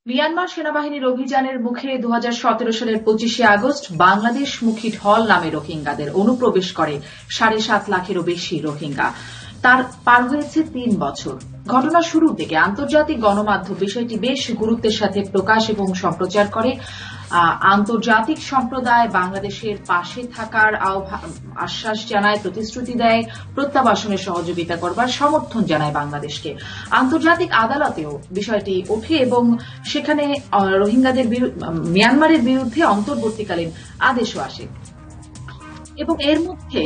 Myanmar সেনাবাহিনীর অভিযানের মুখে 2017 সালের 25শে আগস্ট বাংলাদেশমুখী ঢল নামে রোহিঙ্গাদের অনুপ্রবেশ করে 7.5 লাখেরও বেশি রোহিঙ্গা। তার পার হয়েছে 3 বছর। ঘটনার শুরু থেকে আন্তর্জাতিক গণমাধ্যম বিষয়টি বেশ গুরুত্বের সাথে প্রকাশ এবং সম্প্রচার করে। আন্তর্জাতিক সম্প্রদায় বাংলাদেশের পাশে থাকার আশ্বাস জানায়, প্রতিশ্রুতি দেয়, প্রত্যাবাসনে সহযোগিতা করবার সমর্থন জানায় বাংলাদেশকে। আন্তর্জাতিক আদালতেও বিষয়টি ওঠে এবং সেখানে রোহিঙ্গাদের মিয়ানমারের বিরুদ্ধে অন্তর্বর্তীকালীন আদেশও আসে এবং এর মধ্যে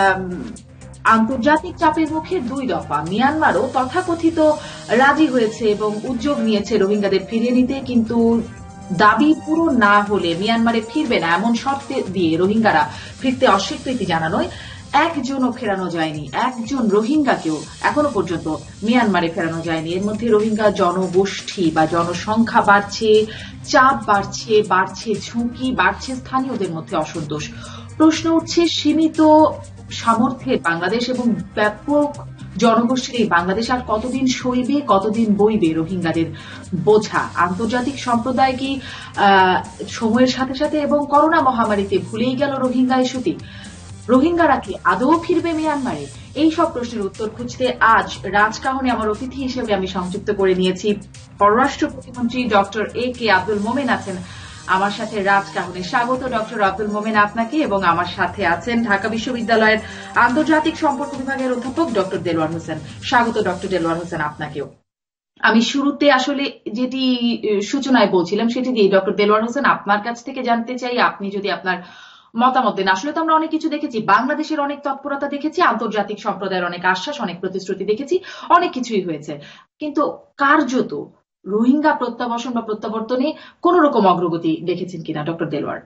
আন্তর্জাতিক চাপের মুখে 2 দফা মিয়ানমারও তথাকথিত রাজি হয়েছে এবং উদ্যোগ নিয়েছে রোহিঙ্গাদের ফিরিয়ে নিতে, কিন্তু দাবি পূরণ না হলে মিয়ানমারে ফিরবে না এমন শর্তে দিয়ে রোহিঙ্গারা ফিরতে অস্বীকৃতি জানানোয় একজনও ফেরানো যায়নি। একজন রোহিঙ্গাকেও এখনো পর্যন্ত মিয়ানমারে ফেরানো যায়নি। এর মধ্যে রোহিঙ্গা জনগোষ্ঠী বা জনসংখ্যা বাড়ছে, চাপ বাড়ছে, বাড়ছে ঝুঁকি, বাড়ছে স্থানীয়দের মধ্যে অসন্তোষ। প্রশ্ন উঠছে, সীমিত সামর্থ্যের বাংলাদেশ এবং ব্যাপক জনগোষ্ঠীর এই বাংলাদেশ আর কতদিন সইবে, কতদিন বইবে রোহিঙ্গাদের বোঝা? আন্তর্জাতিক সম্প্রদায় কি সময়ের সাথে সাথে এবং করোনা মহামারীতে ভুলেই গেল রোহিঙ্গা ইস্যুটি? রোহিঙ্গারা কি আদৌ ফিরবে মিয়ানমারে? এই সব প্রশ্নের উত্তর খুঁজতে আজ রাজকাহনে আমার অতিথি হিসেবে আমি সংযুক্ত করে নিয়েছি পররাষ্ট্র প্রতিমন্ত্রী ডক্টর A.K. আব্দুল মোমেন আছেন আমার সাথে রাজকাহনে। স্বাগত ডক্টর আব্দুল মোমেন আপনাকে। এবং আমার সাথে আছেন ঢাকা বিশ্ববিদ্যালয়ের আন্তর্জাতিক সম্পর্ক বিভাগের অধ্যাপক ডক্টর দেলোয়ার হোসেন। স্বাগত ডক্টর দেলোয়ার হোসেন আপনাকেও। আমি শুরুতে আসলে যেটি সূচনায় বলছিলাম সেটি দিয়ে ডক্টর দেলোয়ার হোসেন আপনার কাছ থেকে জানতে চাই, আপনি যদি আপনার মতামত দেন। আসলে তো আমরা অনেক কিছু দেখেছি, বাংলাদেশের অনেক তৎপরতা দেখেছি, আন্তর্জাতিক সম্প্রদায়ের অনেক আশ্বাস, অনেক প্রতিশ্রুতি দেখেছি, অনেক কিছুই হয়েছে, কিন্তু কার্যত রোহিঙ্গা প্রত্যাবাসন বা প্রত্যাবর্তনে কোন রকম অগ্রগতি দেখেছেন কিনা ডক্টর দেলোয়ার?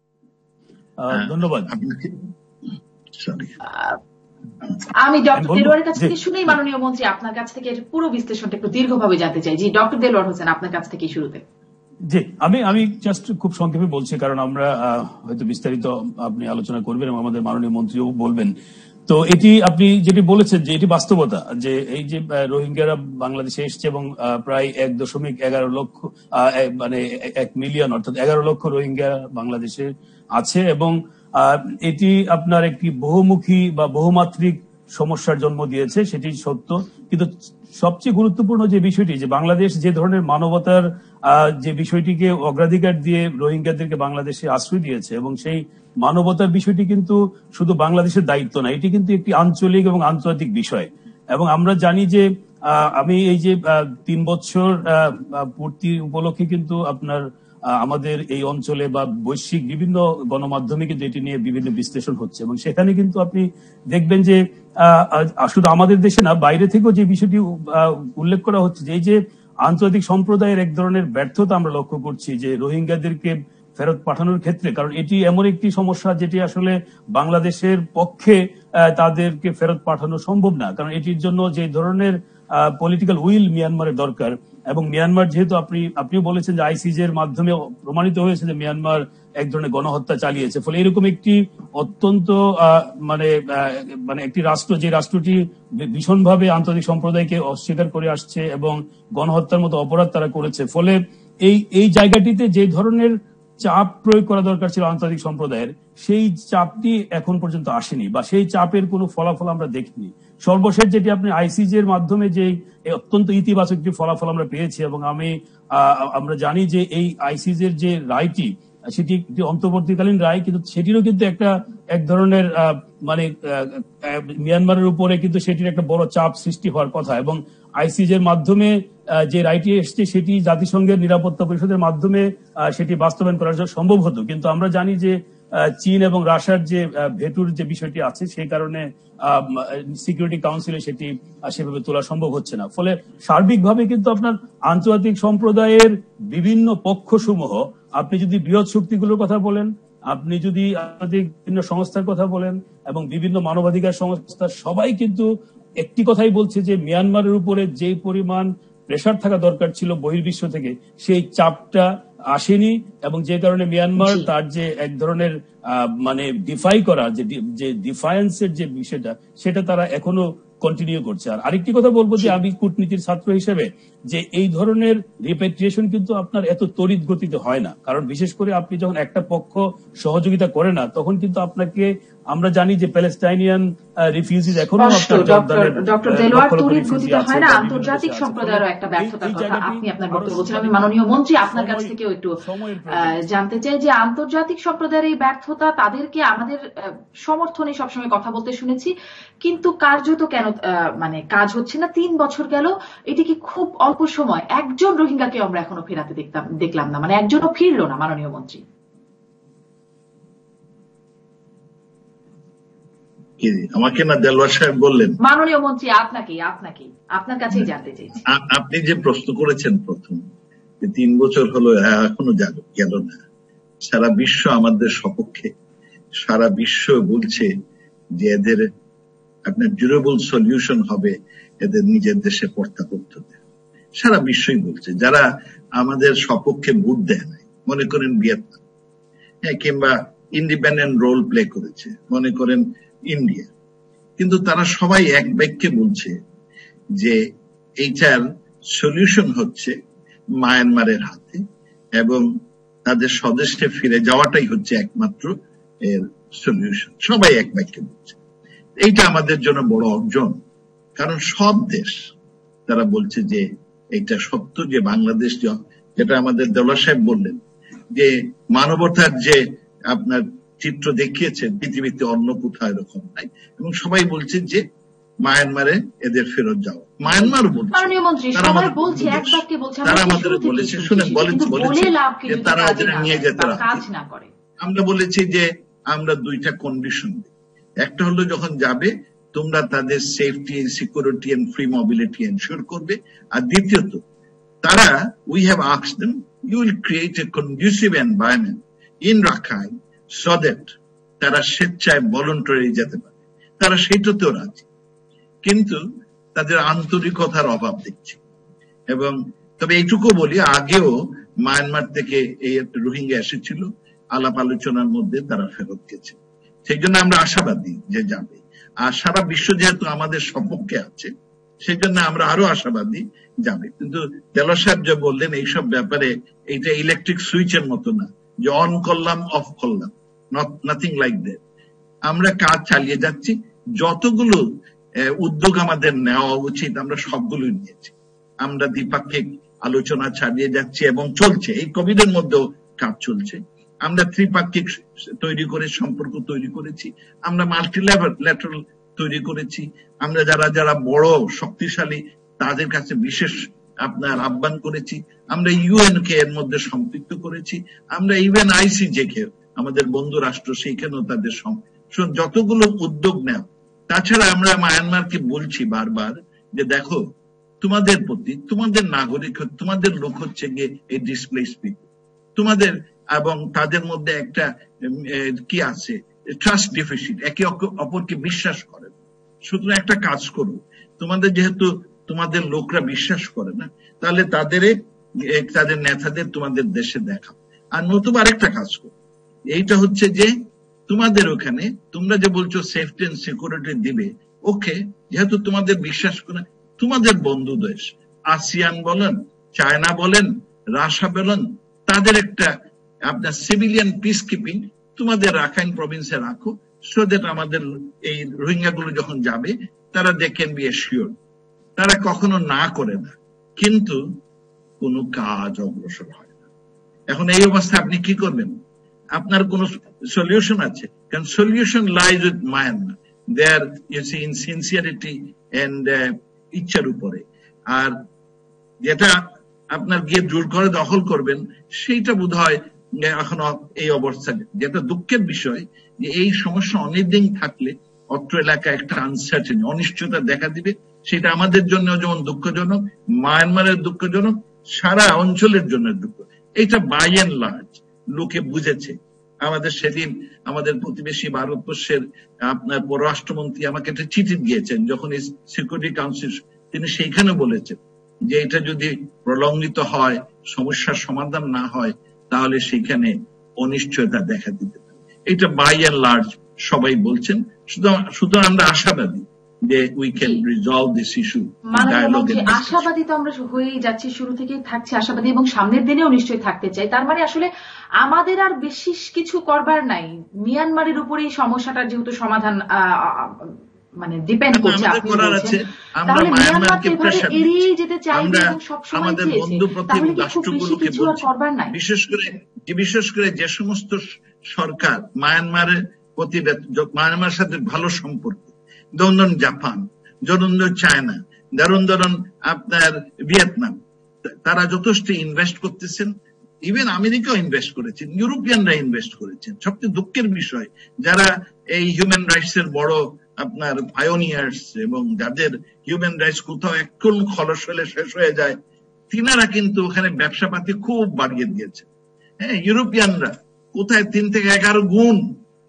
ধন্যবাদ। আমি ডক্টর দেলোয়ারের কাছ থেকে শুনেই মাননীয় মন্ত্রী আপনার কাছ থেকে পুরো বিশ্লেষণটা একটু দীর্ঘভাবে জানতে চাই। জি ডক্টর দেলোয়ার হোসেন, আপনার কাছ থেকে শুরুতে। জি, আমি জাস্ট খুব সংক্ষেপে বলছি, কারণ আমরা হয়তো বিস্তারিত আপনি আলোচনা করবেন এবং আমাদের মাননীয় মন্ত্রীও বলবেন। তো এটি আপনি যেটি বলেছেন যে এটি বাস্তবতা, যে এই যে রোহিঙ্গারা বাংলাদেশে এসছে এবং প্রায় 1.11 লক্ষ মানে 1 মিলিয়ন অর্থাৎ 11 লক্ষ রোহিঙ্গা বাংলাদেশে আছে এবং এটি আপনার একটি বহুমুখী বা বহুমাত্রিক সমস্যার জন্ম দিয়েছে, সেটি সত্য। কিন্তু সবচেয়ে গুরুত্বপূর্ণ যে বিষয়টি, যে বাংলাদেশ যে ধরনের মানবতার যে বিষয়টিকে অগ্রাধিকার দিয়ে রোহিঙ্গাদেরকে বাংলাদেশে আশ্রয় দিয়েছে, এবং সেই মানবতার বিষয়টি কিন্তু শুধু বাংলাদেশের দায়িত্ব না, এটি কিন্তু একটি আঞ্চলিক এবং আন্তর্জাতিক বিষয়। এবং আমরা জানি যে আমি এই যে 3 বছর পূর্তি উপলক্ষে কিন্তু আপনার আমাদের এই অঞ্চলে বা বৈশ্বিক বিভিন্ন গণমাধ্যমে কিন্তু এটি নিয়ে বিভিন্ন বিশ্লেষণ হচ্ছে, এবং সেখানে কিন্তু আপনি দেখবেন যে শুধু আমাদের দেশে না, বাইরে থেকেও যে বিষয়টি উল্লেখ করা হচ্ছে যে এই যে আন্তর্জাতিক সম্প্রদায়ের এক ধরনের ব্যর্থতা আমরা লক্ষ্য করছি যে রোহিঙ্গাদেরকে ফেরত পাঠানোর ক্ষেত্রে। কারণ এটি এমন একটি সমস্যা যেটি আসলে বাংলাদেশের পক্ষে তাদেরকে ফেরত পাঠানো সম্ভব না, কারণ এটির জন্য যে ধরনের পলিটিক্যাল উইল মিয়ানমারের দরকার। এবং মিয়ানমার যেহেতু আপনিও বলেছেন যে ICJ এর মাধ্যমে প্রমাণিত হয়েছে যে মিয়ানমার এক ধরনের গণহত্যা চালিয়েছে, ফলে এরকম একটি অত্যন্ত মানে একটি রাষ্ট্র, যে রাষ্ট্রটি ভীষণভাবে আন্তর্জাতিক সম্প্রদায়কে অস্বীকার করে আসছে এবং গণহত্যার মতো অপরাধ তারা করেছে, ফলে এই জায়গাটিতে যে ধরনের চাপ প্রয়োগ করা দরকার ছিল আন্তর্জাতিক সম্প্রদায়ের, সেই চাপটি এখন পর্যন্ত আসেনি বা সেই চাপের কোনো ফলাফল আমরা দেখিনি। সর্বশেষ যেটি আপনি ICJ এর মাধ্যমে যে অত্যন্ত ইতিবাচক একটি ফলাফল আমরা পেয়েছি, এবং আমরা জানি যে এই ICJ এর যে রায়টি, সেটি একটি অন্তর্বর্তীকালীন রায়, কিন্তু সেটিরও কিন্তু এক ধরনের মানে মিয়ানমারের উপরে কিন্তু সেটির একটা বড় চাপ সৃষ্টি হওয়ার কথা। এবং ICJ এর মাধ্যমে যে রায়টি এসছে সেটি জাতিসংঘের নিরাপত্তা পরিষদের মাধ্যমে সেটি বাস্তবায়ন করা সম্ভব হতো, কিন্তু আমরা জানি যে চীন এবং রাশিয়ার যে ভেটুর যে বিষয়টি আছে, সেই কারণে সিকিউরিটি কাউন্সিলে সেটি সেভাবে তোলা সম্ভব হচ্ছে না। ফলে সার্বিকভাবে কিন্তু আপনার আন্তর্জাতিক সম্প্রদায়ের বিভিন্ন পক্ষসমূহ, আপনি যদি বৃহৎ শক্তিগুলোর কথা বলেন, আপনি যদি আন্তর্জাতিক বিভিন্ন সংস্থার কথা বলেন এবং বিভিন্ন মানবাধিকার সংস্থা, সবাই কিন্তু একটি কথাই বলছে যে মিয়ানমারের উপরে যে পরিমাণ প্রেসার থাকা দরকার ছিল বহির্বিশ্ব থেকে, সেই চাপটা আসেনি, এবং যে কারণে মিয়ানমার তার যে এক ধরনের মানে ডিফাই করা, যে ডিফায়েন্সের যে বিষয়টা, সেটা তারা এখনো কন্টিনিউ করছে। আর আরেকটি কথা বলবো যে আমি কূটনীতির ছাত্র হিসেবে যে এই ধরনের রিপ্যাট্রিয়েশন কিন্তু আপনার এত তড়িৎ গতিতে হয় না, কারণ বিশেষ করে আপনি যখন একটা পক্ষ সহযোগিতা করে না তখন কিন্তু আপনাকে, আমরা জানি যে প্যালেস্টাইনিয়ান রিফিউজিজ এখনো ডক্টর দেলোয়ার তড়িৎ গতিতে হয় না, আন্তর্জাতিক সম্প্রদায়েরও একটা ব্যর্থতার কথা আপনি আপনার বক্তব্য বলছেন। আমি মাননীয় মন্ত্রী আপনার কাছ থেকেও একটু জানতে চাই যে আন্তর্জাতিক সম্প্রদায়ের এই ব্যর্থতা, তাদেরকে আমাদের সমর্থনে সবসময় কথা বলতে শুনেছি, কিন্তু কার্যত কেন মানে কাজ হচ্ছে না? 3 বছর গেল, এটি কি খুব অল্প সময়? একজন রোহিঙ্গাকে আমরা এখনো ফেরাতে দেখলাম না, মানে একজনও ফিরলো না মাননীয় মন্ত্রী। আমাকে না দেলোয়ার সাহেব বললেন? মাননীয় মন্ত্রী আপনাকে আপনার কাছেই জানতে চাইছি। আপনি যে প্রশ্ন করেছেন প্রথম, 3 বছর হলো এখনো গেল না, সারা বিশ্ব আমাদের সপক্ষে, সারা বিশ্ব বলছে যে এদের আপনার ডিউরেবল সলিউশন হবে এদের নিজের দেশে প্রত্যাবর্তন। সারা বিশ্বই বলছে, যারা আমাদের সপক্ষে ভোট দেয় নাই, মনে করেন ভিয়েতনাম, কিংবা ইন্ডিপেন্ডেন্ট রোল প্লে করেছে, মনে করেন ইন্ডিয়া, কিন্তু তারা সবাই এক বাক্যে বলছে যে এইটার সলিউশন হচ্ছে মায়ানমারের হাতে এবং তাদের স্বদেশে ফিরে যাওয়াটাই হচ্ছে একমাত্র এর সলিউশন। সবাই এক বাক্যে বলছে। এইটা আমাদের জন্য বড় অর্জন, কারণ সব দেশ তারা বলছে যে এইটা সত্য, যে বাংলাদেশ, যেটা আমাদের দেলোয়ার সাহেব বললেন, যে মানবতার যে আপনার চিত্র দেখিয়েছেন পৃথিবীতে অন্য কোথাও এরকম নাই, এবং সবাই বলছে যে মায়ানমারে এদের ফেরত যাওয়া। মায়ানমারও বলছে, তারা আমাদের বলেছে, শুনেন, বলেছে যে তারা এদের নিয়ে যেতে রাজি। আমরা বলেছি যে আমরা 2টা কন্ডিশন দিই। একটা হলো যখন যাবে তোমরা তাদের safety, security and free mobility ensure করবে, আর দ্বিতীয়ত তারা, we have asked them, you will create a conducive environment in Rakhine so that তারা স্বেচ্ছায় ভলান্টারি যেতে পারে। তারা সেটাতেও রাজি, কিন্তু তাদের আন্তরিকতার অভাব দেখছি। এবং তবে এইটুকু বলি, আগেও মায়ানমার থেকে এই রোহিঙ্গা এসেছিল, আলাপ আলোচনার মধ্যে তারা ফেরত গেছে। সেই জন্য আমরা আশাবাদী যে যাবে। আর সারা বিশ্ব যেহেতু আমাদের সপক্ষে আছে, সেই জন্য আমরা আরো আশাবাদী যাবে। কিন্তু দেলোয়ার সাহেব যে বললেন এইসব ব্যাপারে, এইটা ইলেকট্রিক সুইচের মতো না যে অন করলাম অফ করলাম, নাথিং লাইক দ্যাট। আমরা কাজ চালিয়ে যাচ্ছি, যতগুলো উদ্যোগ আমাদের নেওয়া উচিত আমরা সবগুলোই নিয়েছি। আমরা দ্বিপাক্ষিক আলোচনা চালিয়ে যাচ্ছি এবং চলছে, এই কোভিড এর মধ্যেও কাজ চলছে। আমরা ত্রিপাক্ষিক তৈরি করে সম্পর্ক তৈরি করেছি, আমরা মাল্টিল্যাটারাল তৈরি করেছি, আমরা যারা যারা বড় শক্তিশালী তাদের কাছে বিশেষ আপনার আহ্বান করেছি, আমরা ইউএন কে এর মধ্যে সম্পৃক্ত করেছি, আমরা ইভেন আইসিজে কে, আমাদের বন্ধু রাষ্ট্র, সেইখানেও তাদের যতগুলো উদ্যোগ নেওয়া। তাছাড়া আমরা মায়ানমারকে বলছি বারবার যে দেখো, তোমাদের প্রতি, তোমাদের নাগরিক, তোমাদের লোক হচ্ছে গিয়ে এই ডিসপ্লেস পিপল, তোমাদের এবং তাদের মধ্যে একটা কি আছে, ট্রাস্ট ডেফিসিট, একে অপরকে বিশ্বাস করে। সুতরাং একটা কাজ করো, তোমাদের যেহেতু তোমাদের লোকরা বিশ্বাস করে না, তাহলে তাদের নেতাদের তোমাদের দেশে দেখাও। আর নতুবা আরেকটা কাজ করো, এইটা হচ্ছে যে তোমাদের ওখানে তোমরা যে বলছো সেফটি এন্ড সিকিউরিটি দিবে, ওকে, যেহেতু তোমাদের বিশ্বাস করে, তোমাদের বন্ধু দেশ আসিয়ান বলেন, চায়না বলেন, রাশিয়া বলেন, তাদের একটা আপনার সিভিলিয়ান পিস কিপিং তোমাদের রাখাইন প্রভিন্সে রাখো, সো দ্যাট আমাদের এই রোহিঙ্গা গুলো যখন যাবে তারা দে ক্যান বি অ্যাসিওরড। তারা কখনো না করে না, কিন্তু কোনো কাজ অগ্রসর হয় না। এখন এই অবস্থায় আপনি কি করবেন? আপনার কোন সলিউশন আছে? কারণ solution lies with Myanmar, their in sincerity and ইচ্ছার উপরে। আর যেটা আপনার গিয়ে জোর করে দখল করবেন, সেইটা বোধ হয় এখনো এই অবস্থা। যেটা দুঃখের বিষয় যে এই সমস্যা অনেকদিন থাকলে অত্র এলাকায় একটা আনসার্টেন, অনিশ্চয়তা দেখা দিবে। সেটা আমাদের জন্য যেমন দুঃখজনক, মায়ানমারের দুঃখজনক, সারা অঞ্চলের জন্য দুঃখ। এটা বাই এন্ড লার্জ লোকে বুঝেছে। আমাদের সেদিন আমাদের প্রতিবেশী ভারতবর্ষের আপনার পররাষ্ট্রমন্ত্রী আমাকে একটা চিঠি দিয়েছেন, যখন এই সিকিউরিটি কাউন্সিল, তিনি সেইখানে বলেছেন যে এটা যদি প্রলম্বিত হয়, সমস্যার সমাধান না হয়, তাহলে সেখানে অনিশ্চয়তা দেখা দিতে পারে। এটা বাই এন্ড লার্জ সবাই বলছেন। সুতরাং আমরা আশাবাদী যে we can resolve this issue. আশাবাদী তো আমরা হয়েই যাচ্ছি, শুরু থেকেই থাকছি আশাবাদী এবং সামনের দিনেও নিশ্চয়ই থাকতে চাই। তার মানে আসলে আমাদের আর বেশি কিছু করবার নাই, মিয়ানমারের উপরেই সমস্যাটার যেহেতু সমাধান মানে ডিপেন্ড করছে। আপনি বলছেন তাহলে মিয়ানমারকে এভাবে এড়িয়ে যেতে চাইবে এবং সবসময় চেয়েছে, তাহলে কি খুব বেশি কিছু আর করবার নাই? বিশেষ করে যে সমস্ত সরকার মায়ানমারের প্রতি, মায়ানমারের সাথে ভালো সম্পর্ক, ধরুন জাপান, ধরুন চায়না, ধরুন আপনার ভিয়েতনাম, তারা যথেষ্ট ইনভেস্ট করতেছেন। ইভেন আমেরিকাও ইনভেস্ট করেছেন, ইউরোপিয়ানরা ইনভেস্ট করেছেন। সবচেয়ে দুঃখের বিষয়, যারা এই হিউম্যান রাইটস এর বড় আপনার পায়োনিয়ার্স এবং যাদের হিউম্যান রাইটস কোথাও একটু খলস হলে শেষ হয়ে যায়, তিনারা কিন্তু ওখানে ব্যবসাপাতি খুব বাড়িয়ে দিয়েছে। হ্যাঁ, ইউরোপিয়ানরা কোথায় 3 থেকে 11 গুণ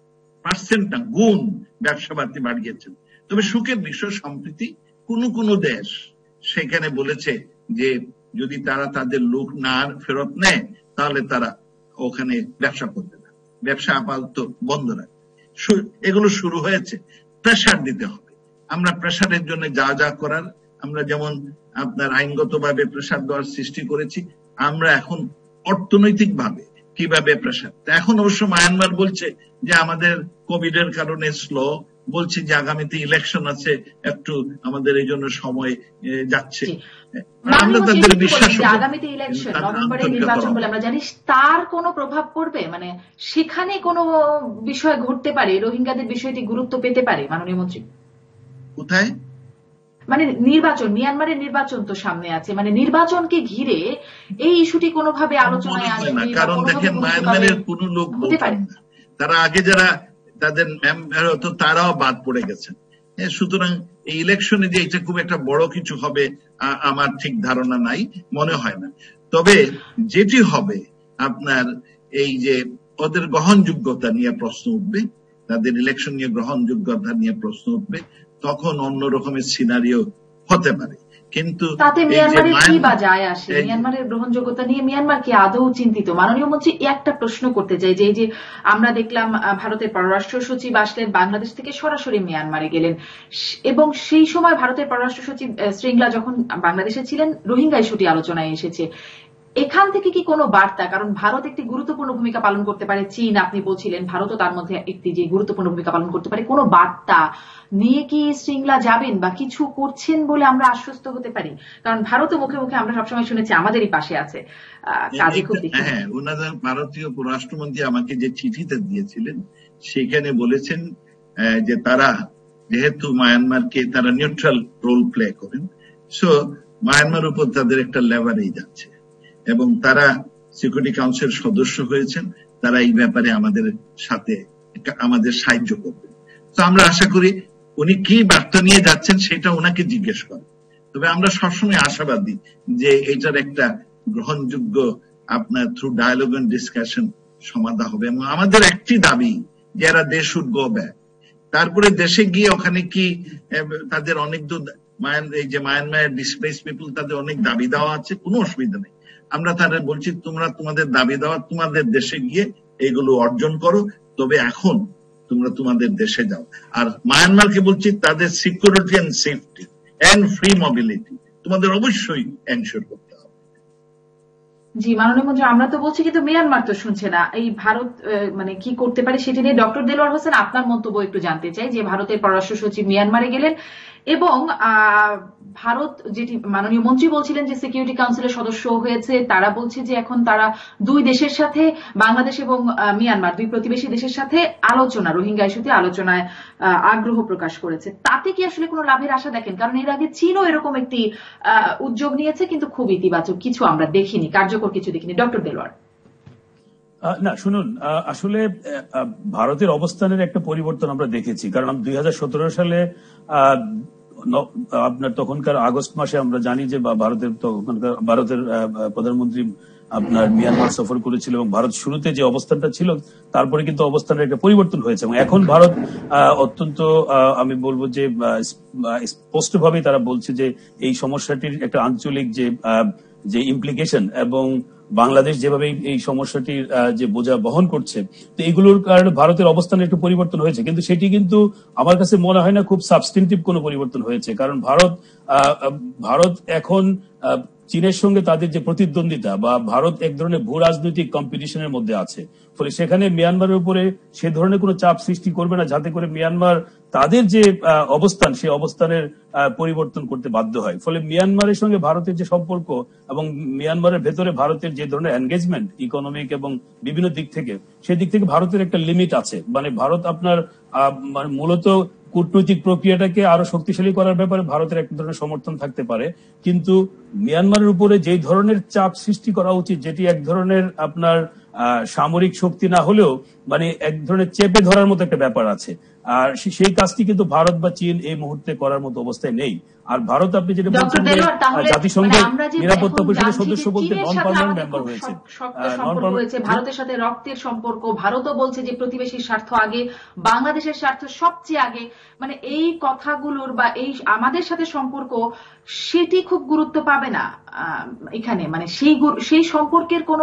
ব্যবসাপাতি বাড়িয়েছেন। তবে সুখের বিষয়, সম্প্রতি কোন দেশ সেখানে বলেছে যে যদি তারা তাদের লোক না ফেরত নেয় তাহলে তারা ওখানে ব্যবসা করবে না, ব্যবসা আপাতত বন্ধ রাখবে। এগুলো শুরু হয়েছে। প্রেসার দিতে হবে। আমরা প্রেসারের জন্য যা করার, আমরা যেমন আপনার আইনগতভাবে প্রেসার দেওয়ার সৃষ্টি করেছি, আমরা এখন অর্থনৈতিক ভাবে কিভাবে প্রেসার। এখন অবশ্য মায়ানমার বলছে যে আমাদের কোভিড এর কারণে স্লো, বলছে যে আগামীতে ইলেকশন আছে, একটু আমাদের এই জন্য সময় যাচ্ছে। আমরা তাদের বিশ্বাস, আগামীতে ইলেকশন, নভেম্বরে নির্বাচন বলে আমরা জানি, তার কোনো প্রভাব পড়বে? মানে সেখানে কোনো বিষয় ঘটতে পারে, রোহিঙ্গাদের বিষয়টি গুরুত্ব পেতে পারে মাননীয় মন্ত্রী? কোথায়? মানে নির্বাচন, মিয়ানমারের নির্বাচন তো সামনে আছে, মানে নির্বাচনকে ঘিরে এই ইস্যুটি কোনোভাবে আলোচনায় আসবে না। কারণ দেখেন, মায়ানমারের কোন লোক হতে পারে না, তারা আগে যারা তাদের মেম্বার হতো তারাও বাদ পড়ে গেছেন। সুতরাং এই ইলেকশনে যে এটা খুব একটা বড় কিছু হবে আমার ঠিক ধারণা নাই, মনে হয় না। তবে যেটি হবে, আপনার এই যে ওদের গ্রহণযোগ্যতা নিয়ে প্রশ্ন উঠবে, তাদের ইলেকশন নিয়ে গ্রহণযোগ্যতা নিয়ে প্রশ্ন উঠবে, তখন অন্য রকমের সিনারিও হতে পারে। কিন্তু তাতে মিয়ানমারের কি বা যায় আসে? মিয়ানমারের গ্রহণযোগ্যতা নিয়ে মিয়ানমার কি আদৌ চিন্তিত? মাননীয় মন্ত্রী, একটা প্রশ্ন করতে চাই যে এই যে আমরা দেখলাম ভারতের পররাষ্ট্র সচিব আসলেন, বাংলাদেশ থেকে সরাসরি মিয়ানমারে গেলেন, এবং সেই সময় ভারতের পররাষ্ট্র সচিব শ্রীংলা যখন বাংলাদেশে ছিলেন, রোহিঙ্গা ইস্যুটি আলোচনায় এসেছে। এখান থেকে কি কোনো বার্তা, কারণ ভারত একটি গুরুত্বপূর্ণ ভূমিকা পালন করতে পারে, চীন আপনি বলছিলেন ভারতও তার মধ্যে একটি যে গুরুত্বপূর্ণ ভূমিকা পালন করতে পারে, কোনো বার্তা নিয়ে কি শ্রীংলা যাবেন বা কিছু করছেন বলে আমরা আশ্বস্ত হতে পারি? কারণ ভারতও মুখে মুখে আমরা সবসময় শুনেছি আমাদেরই পাশে আছে, কাজে খুব দেখি। হ্যাঁ, ওনাদের ভারতীয় পররাষ্ট্রমন্ত্রী আমাকে যে চিঠিতে দিয়েছিলেন সেখানে বলেছেন যে তারা যেহেতু মায়ানমারকে তারা নিউট্রাল রোল প্লে করেন, সো মায়ানমার উপর তাদের একটা লেভারেজ আছে এবং তারা সিকিউরিটি কাউন্সিল সদস্য হয়েছেন, তারা এই ব্যাপারে আমাদের সাহায্য করবেন। তো আমরা আশা করি উনি কি বার্তা নিয়ে যাচ্ছেন সেটা ওনাকে জিজ্ঞেস করেন। তবে আমরা সবসময় আশাবাদী যে এটার একটা গ্রহণযোগ্য আপনার থ্রু ডায়ালগ এন্ড ডিসকাশন সমাধান হবে। এবং আমাদের একটি দাবি যে এরা দেশ শুড গো ব্যাক। তারপরে দেশে গিয়ে ওখানে কি তাদের অনেক এই যে মায়ানমারের ডিসপ্লেস পিপল, তাদের অনেক দাবি দেওয়া আছে, কোনো অসুবিধা নেই। আমরা তাদের বলছি তোমরা তোমাদের দাবি দেওয়া তোমাদের দেশে গিয়ে এগুলো অর্জন করো, তবে এখন তোমরা তোমাদের দেশে যাও। আর মায়ানমারকে বলছি তাদের security and safety and free mobility তোমাদের অবশ্যই এনশিওর করতে হবে। জি মাননীয় মন্ত্রী, আমরা তো বলছি কিন্তু মিয়ানমার তো শুনছে না। এই ভারত মানে কি করতে পারে সেটি নিয়ে ডক্টর দেলোয়ার হোসেন আপনার মন্তব্য একটু জানতে চাই। যে ভারতের পররাষ্ট্র সচিব মিয়ানমারে গেলেন এবং ভারত যেটি মাননীয় মন্ত্রী বলছিলেন যে সিকিউরিটি কাউন্সিলের সদস্য হয়েছে, তারা বলছে যে এখন তারা দুই দেশের সাথে, বাংলাদেশ এবং মিয়ানমার দুই প্রতিবেশী দেশের সাথে আলোচনা, রোহিঙ্গা ইস্যুতে আলোচনায় আগ্রহ প্রকাশ করেছে। তাতে কি আসলে কোনো লাভের আশা দেখেন? কারণ এর আগে চীনও এরকম একটি উদ্যোগ নিয়েছে, কিন্তু খুব ইতিবাচক কিছু আমরা দেখিনি, কার্যকর কিছু দেখিনি। ডক্টর দেলোয়ার। না শুনুন, আসলে ভারতের অবস্থানের একটা পরিবর্তন আমরা দেখেছি। কারণ 2017 সালে আপনার তখনকার আগস্ট মাসে আমরা জানি যে ভারতের প্রধানমন্ত্রী আপনার মিয়ানমার সফর করেছিল এবং ভারত শুরুতে যে অবস্থানটা ছিল তারপরে কিন্তু অবস্থানের একটা পরিবর্তন হয়েছে এবং এখন ভারত অত্যন্ত আমি বলবো যে স্পষ্টভাবেই তারা বলছে যে এই সমস্যাটির একটা আঞ্চলিক যে ইমপ্লিকেশন এবং বাংলাদেশ যেভাবে এই সমস্যাটির যে বোঝা বহন করছে, তো এগুলোর কারণে ভারতের অবস্থানে একটু পরিবর্তন হয়েছে, কিন্তু সেটি কিন্তু আমার কাছে মনে হয় না খুব সাবস্টেন্টিভ কোনো পরিবর্তন হয়েছে। কারণ ভারত এখন চীনের সঙ্গে তাদের যে প্রতিদ্বন্দ্বিতা বা ভারত এক ধরনের ভূ রাজনৈতিক কম্পিটিশনের মধ্যে আছে, ফলে সেখানে মিয়ানমারের উপরে সে ধরনের কোনো চাপ সৃষ্টি করবে না যাতে করে মিয়ানমার তাদের যে অবস্থান সেই অবস্থানের পরিবর্তন করতে বাধ্য হয়। ফলে মিয়ানমারের সঙ্গে ভারতের যে সম্পর্ক এবং মিয়ানমারের ভেতরে ভারতের যে ধরনের এনগেজমেন্ট ইকোনমিক এবং বিভিন্ন দিক থেকে, সেই দিক থেকে ভারতের একটা লিমিট আছে। মানে ভারত আপনার মূলত কূটনৈতিক প্রক্রিয়াটাকে আরো শক্তিশালী করার ব্যাপারে ভারতের এক ধরনের সমর্থন থাকতে পারে, কিন্তু মিয়ানমারের উপরে যে ধরনের চাপ সৃষ্টি করা উচিত, যেটি এক ধরনের আপনার সামরিক শক্তি না হলেও মানে এক ধরনের চেপে ধরার মতো একটা ব্যাপার আছে, আর সেই কাজটি কিন্তু ভারত বা চীন এই মুহূর্তে করার মতো অবস্থায় নেই। আর ভারত আপনি যেটা বলছেন যে জাতিসংঘের নিরাপত্তা পরিষদের সদস্য বলতে নন পার্মানেন্ট মেম্বার হয়েছে, ভারতের সাথে রক্তের সম্পর্ক, ভারতও বলছে যে প্রতিবেশীর স্বার্থ আগে, বাংলাদেশের স্বার্থ সবচেয়ে আগে, মানে এই কথাগুলোর বা এই আমাদের সাথে সম্পর্ক সেটি খুব গুরুত্ব পাবে না এখানে, মানে সেই সম্পর্কের কোনো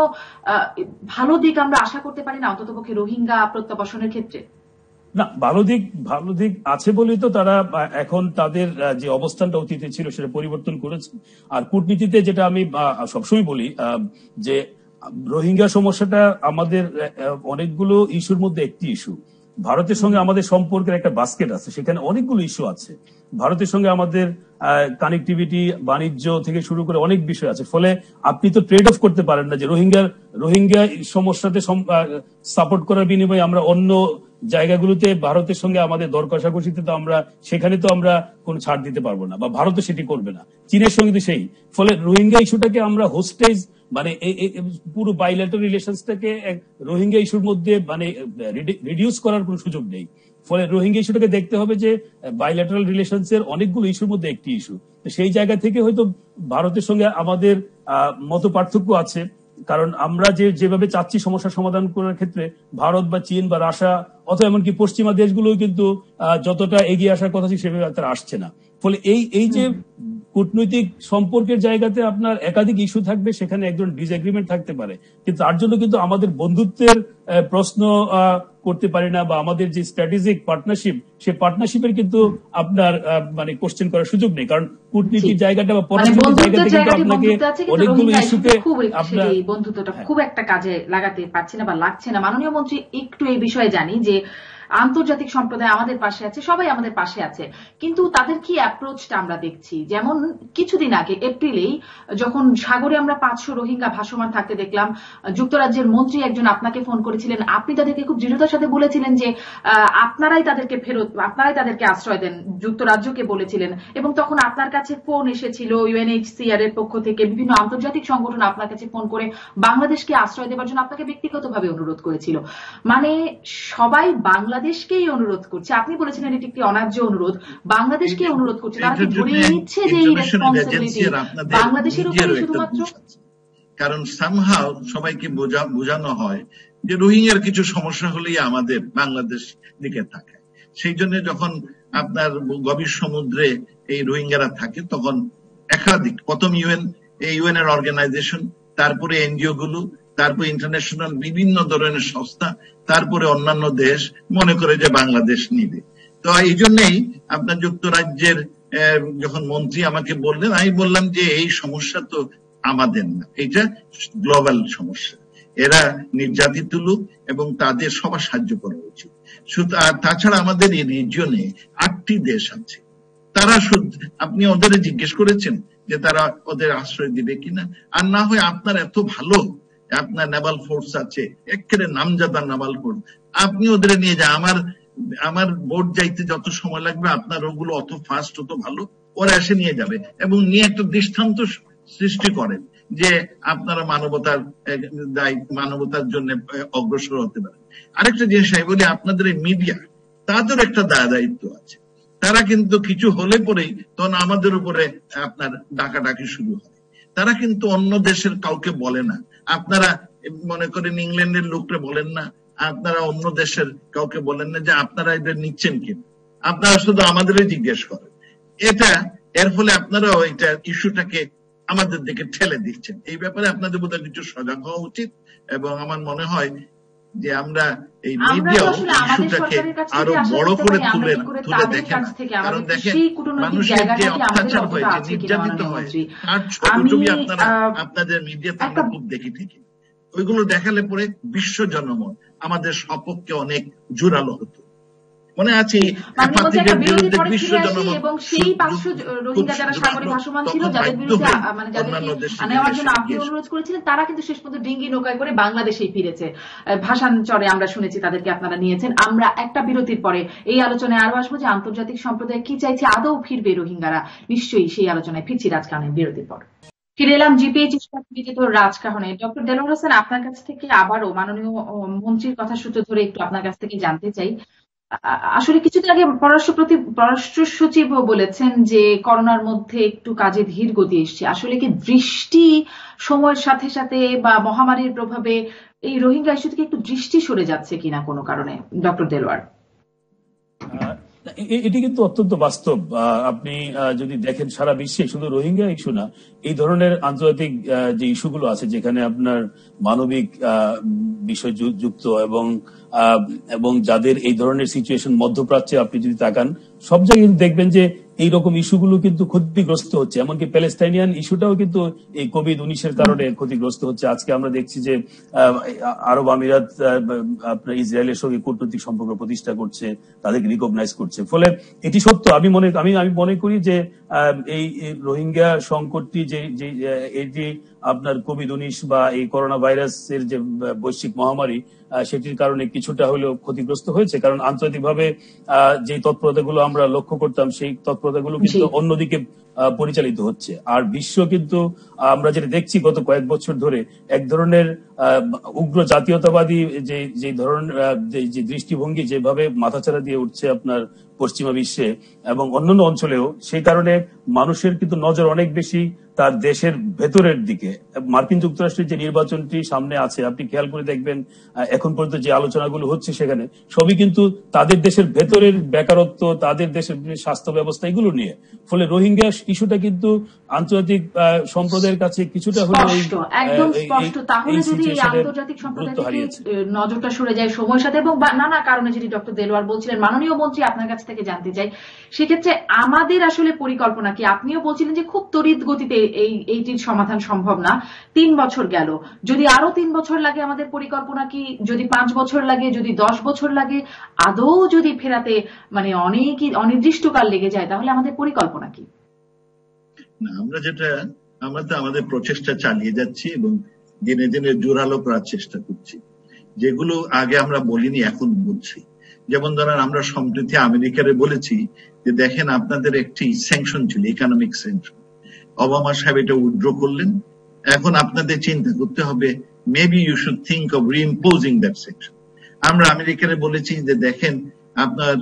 ভালো দিক আমরা আশা করতে পারি না অন্ততপক্ষে রোহিঙ্গা প্রত্যাবাসনের ক্ষেত্রে। না, ভালো দিক আছে বলেই তো তারা এখন তাদের যে অবস্থানটা অতীতে ছিল সেটা পরিবর্তন করেছে। আর কূটনীতিতে যেটা আমি সবসময় বলি যে রোহিঙ্গা সমস্যাটা আমাদের অনেকগুলো ইস্যুর মধ্যে একটি ইস্যু। ভারতের সঙ্গে আমাদের সম্পর্কের একটা বাস্কেট আছে, সেখানে অনেকগুলো ইস্যু আছে। ভারতের সঙ্গে আমাদের কানেক্টিভিটি, বাণিজ্য থেকে শুরু করে অনেক বিষয় আছে। ফলে আপনি তো ট্রেড অফ করতে পারেন না যে রোহিঙ্গা সমস্যাতে সাপোর্ট করার বিনিময়ে আমরা অন্য জায়গাগুলোতে ভারতের সঙ্গে আমাদের দর কষাকষিতে তো আমরা সেখানে তো আমরা কোনো ছাড় দিতে পারবো না, বা ভারতও সেটি করবে না, চীনের সঙ্গে তো সেই। ফলে রোহিঙ্গা ইস্যুটাকে আমরা হোস্টেজ মানে পুরো বাইলেটারাল রিলেশনসটাকে রোহিঙ্গা ইস্যুর মধ্যে মানে রিডিউস করার কোনো সুযোগ নেই। ফলে রোহিঙ্গা ইস্যুটাকে দেখতে হবে যে বাইলেটারাল রিলেশনস এর অনেকগুলো ইস্যুর মধ্যে একটি ইস্যু। সেই জায়গা থেকে হয়তো ভারতের সঙ্গে আমাদের মত পার্থক্য আছে, কারণ আমরা যেভাবে চাচ্ছি সমস্যার সমাধান করার ক্ষেত্রে ভারত বা চীন বা রাশিয়া অথবা এমনকি পশ্চিমা দেশগুলো কিন্তু যতটা এগিয়ে আসার কথা ছিল সেভাবে তারা আসছে না। ফলে এই যে কূটনৈতিক সম্পর্কের জায়গাতে আপনার একাধিক ইস্যু থাকবে, সেখানে একজন ডিসএগ্রিমেন্ট থাকতে পারে, কিন্তু তার জন্য কিন্তু আমাদের বন্ধুত্বের প্রশ্ন করতে পারি না, বা আমাদের যে স্ট্র্যাটেজিক পার্টনারশিপ সেই পার্টনারশিপের কিন্তু আপনার মানে কোশ্চেন করার সুযোগ নেই। কারণ কূটনীতির জায়গাটা বা পররাষ্ট্রের জায়গাতে কিন্তু আপনাকে অনেকগুলো ইস্যুকে আপনার বন্ধুত্বটা খুব একটা কাজে লাগাতে পারছে না বা লাগছে না। মাননীয় মন্ত্রী, একটু এই বিষয়ে জানি যে আন্তর্জাতিক সম্প্রদায় আমাদের পাশে আছে, সবাই আমাদের পাশে আছে, কিন্তু তাদের কি অ্যাপ্রোচটা আমরা দেখছি। যেমন কিছুদিন আগে এপ্রিলেই যখন সাগরে আমরা 500 রোহিঙ্গা ভাসমান থাকতে দেখলাম, যুক্তরাজ্যের মন্ত্রী একজন আপনাকে ফোন করেছিলেন, আপনি তাদেরকে খুব দৃঢ়তার সাথে বলেছিলেন যে আপনারাই তাদেরকে আশ্রয় দেন, যুক্তরাজ্যকে বলেছিলেন, এবং তখন আপনার কাছে ফোন এসেছিল ইউএনএইচসিআর এর পক্ষ থেকে, বিভিন্ন আন্তর্জাতিক সংগঠন আপনার কাছে ফোন করে বাংলাদেশকে আশ্রয় দেওয়ার জন্য আপনাকে ব্যক্তিগতভাবে অনুরোধ করেছিল। মানে সবাই বাংলাদেশকেই অনুরোধ করছে। আপনি বলেছিলেন এটি একটি অন্যায্য অনুরোধ, বাংলাদেশকেই অনুরোধ করছে। তারা কি ধরিয়ে নিচ্ছে যে এই রেসপন্সিবিলিটি বাংলাদেশের উপরে শুধুমাত্র? কারণ সামহাও সবাইকে বোঝানো হয় যে রোহিঙ্গার কিছু সমস্যা হলেই আমাদের বাংলাদেশ দিকে থাকে। সেই জন্য যখন আপনার গভীর সমুদ্রে এই রোহিঙ্গারা থাকে তখন একাধিক, প্রথম ইউএন এর অর্গানাইজেশন, তারপরে এনজিও গুলো, তারপরে ইন্টারন্যাশনাল বিভিন্ন ধরনের সংস্থা, তারপরে অন্যান্য দেশ মনে করে যে বাংলাদেশ নিবে। তো এই জন্যই আপনার যুক্তরাজ্যের যখন মন্ত্রী আমাকে বললেন, আমি বললাম যে এই সমস্যা তো আমাদের না, এটা গ্লোবাল সমস্যা, এরা নির্যাতিত লোক এবং তাদের সবার সাহায্য করা উচিত। তাছাড়া আমাদের এই রিজিয়নে 8টি দেশ আছে, তারা আপনি ওদের জিজ্ঞেস করেছেন যে তারা ওদের আশ্রয় দিবে কিনা? আর না হয় আপনার এত ভালো আপনার নেভাল ফোর্স আছে, একেবারে নামজাদা নেভাল ফোর্স, আপনি ওদের নিয়ে যান। আমার বোট যাইতে যত সময় লাগবে আপনার ওগুলো অত ফাস্ট, অত ভালো, ওরা এসে নিয়ে যাবে এবং নিয়ে একটা দৃষ্টান্ত সৃষ্টি করেন যে আপনারা মানবতার জন্য অগ্রসর হতে পারেন। আরেকটা জিনিস আমি বলি, আপনাদের এই মিডিয়া, তাদের একটা দায়িত্ব আছে। তারা কিন্তু কিছু হলে পরেই তখন আমাদের উপরে আপনার ডাকাডাকি শুরু হয়। তারা কিন্তু অন্য দেশের কাউকে বলে না, আপনারা মনে করেন ইংল্যান্ডের লোকরা বলেন না, আপনারা অন্য দেশের কাউকে বলেন না যে আপনারা এটা নিচ্ছেন কিনা, আপনারা শুধু আমাদেরই জিজ্ঞেস করেন। এর ফলে আপনারাও এটা ইস্যুটাকে আমাদের দিকে ঠেলে দিচ্ছেন। এই ব্যাপারে আপনাদের বোধহয় কিছু সজাগ হওয়া উচিত, এবং আমার মনে হয় যে আমরা এই মিডিয়াও ইস্যুটাকে আরো বড় করে তুলে দেখেন। কারণ দেখেন মানুষের যে অত্যাচার হয়েছে, নির্যাতিত হয়েছে, আর ছবি আপনারা আপনাদের মিডিয়াতে আমরা খুব দেখি ঠিকই, ওইগুলো দেখালে পরে বিশ্ব জনমত আমাদের সপক্ষে অনেক জোরালো হতো। মনে আছে বিশ্ব জনমত এবং সেই 500 রোহিঙ্গা যারা সাগরে ভাসমান ছিল, যাদের বিরুদ্ধে মানে যাদেরকে নেওয়ার জন্য আপনি অনুরোধ করেছিলেন, তারা কিন্তু শেষ পর্যন্ত ডিঙ্গি নৌকায় করে বাংলাদেশেই ফিরেছে। ভাসানচরে আমরা শুনেছি তাদেরকে আপনারা নিয়েছেন। আমরা একটা বিরতির পরে এই আলোচনায় আরো আসবো যে আন্তর্জাতিক সম্প্রদায় কি চাইছে, আদৌ ফিরবে রোহিঙ্গারা। নিশ্চয়ই সেই আলোচনায় ফিরছি রাজকাহনের বিরতির পর। ফিরে এলাম জিপিএইচ বিজিত রাজকাহনে। ডক্টর দেলোয়ার হোসেন, আপনার কাছ থেকে আবারও মাননীয় মন্ত্রীর কথা সূত্র ধরে একটু আপনার কাছ থেকে জানতে চাই। আসলে কিছুদিন আগে পররাষ্ট্র সচিব বলেছেন যে করোনার মধ্যে একটু কাজে ধীর গতি এসছে। আসলে কি দৃষ্টি সময়ের সাথে সাথে বা মহামারীর প্রভাবে এই রোহিঙ্গা ইস্যু থেকে একটু দৃষ্টি সরে যাচ্ছে কিনা কোনো কারণে, ডক্টর দেলোয়ার? এটি কিন্তু অত্যন্ত বাস্তব। আপনি যদি দেখেন সারা বিশ্বে শুধু রোহিঙ্গা ইস্যু না, এই ধরনের আন্তর্জাতিক যে ইস্যুগুলো আছে যেখানে আপনার মানবিক বিষয় যুক্ত এবং যাদের এই ধরনের সিচুয়েশন মধ্যপ্রাচ্যে আপনি যদি তাকান, সব জায়গায় দেখবেন যে এইরকম ইস্যুগুলো কিন্তু ক্ষতিগ্রস্ত হচ্ছে। এমনকি প্যালেস্টাইনিয়ান ইস্যুটাও কিন্তু এই কোভিড-19 কারণে ক্ষতিগ্রস্ত হচ্ছে। আজকে আমরা দেখছি যে আরব আমিরাত আপনার ইসরায়েলের সঙ্গে কূটনৈতিক সম্পর্ক প্রতিষ্ঠা করছে, তাদেরকে রিকগনাইজ করছে। ফলে এটি সত্য। আমি মনে করি যে এই রোহিঙ্গা সংকটটি যে আপনার কোভিড-19 বা এই করোনা ভাইরাসের যে বৈশ্বিক মহামারী, সেটির কারণে কিছুটা হলেও ক্ষতিগ্রস্ত হয়েছে। কারণ আন্তর্জাতিকভাবে যে তৎপরতাগুলো আমরা লক্ষ্য করতাম, সেই তৎপরতাগুলো কিন্তু অন্যদিকে পরিচালিত হচ্ছে। আর বিশ্ব কিন্তু আমরা যেটা দেখছি গত কয়েক বছর ধরে, এক ধরনের উগ্র জাতীয়তাবাদী যে ধরনের যে দৃষ্টিভঙ্গি যেভাবে মাথাচাড়া দিয়ে উঠছে আপনার পশ্চিমা বিশ্বে এবং অন্যান্য অঞ্চলেও, সেই কারণে মানুষের কিন্তু নজর অনেক বেশি তার দেশের ভেতরের দিকে। মার্কিন যুক্তরাষ্ট্রের যে নির্বাচনটি সামনে আছে, আপনি খেয়াল করে দেখবেন এখন পর্যন্ত যে আলোচনাগুলো হচ্ছে সেখানে সবই কিন্তু তাদের দেশের ভেতরের বেকারত্ব, তাদের দেশের স্বাস্থ্য ব্যবস্থা, এগুলো নিয়ে। ফলে রোহিঙ্গা ইস্যুটা কিন্তু আন্তর্জাতিক সম্প্রদায়ের কাছে কিছুটা হলেও একদম স্পষ্ট। তাহলে যদি আন্তর্জাতিক সম্প্রদায় থেকে নজরটা সরে যায় সময়ের সাথে এবং নানা কারণে, যেটি ডক্টর দেলোয়ার বলছিলেন, মাননীয় মন্ত্রী আপনার কাছ থেকে জানতে চাই, সেক্ষেত্রে আমাদের আসলে পরিকল্পনা কি? আপনিও বলছিলেন যে খুব তড়িৎ গতিতে এইটির সমাধান সম্ভব না। 3 বছর গেল, যদি আরো 3 বছর লাগে আমাদের পরিকল্পনা কি? যদি 5 বছর লাগে, যদি 10 বছর লাগে, আদৌ যদি ফেরাতে মানে অনির্দিষ্টকাল লেগে যায়, তাহলে আমাদের পরিকল্পনা কি? না, আমরা তো আমাদের প্রচেষ্টা চালিয়ে যাচ্ছি এবং দিনে দিনে জোরালো করার চেষ্টা করছি। যেগুলো আগে আমরা বলিনি এখন বলছি। যেমন ধরেন, আমরা সম্প্রতি আমেরিকারে বলেছি যে দেখেন, আপনাদের একটি স্যাংশন ছিল, ইকোনমিক স্যাংশন, ওবামা সাহেব এটা উইথড্র করলেন। এখন আপনাদের চিন্তা করতে হবে, maybe you should think of reimposing that sanction. আমরা আমেরিকারে বলেছি যে দেখেন, আপনার